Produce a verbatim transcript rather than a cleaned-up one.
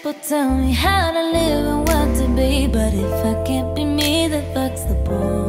People tell me how to live and what to be, but if I can't be me, then fuck's the point.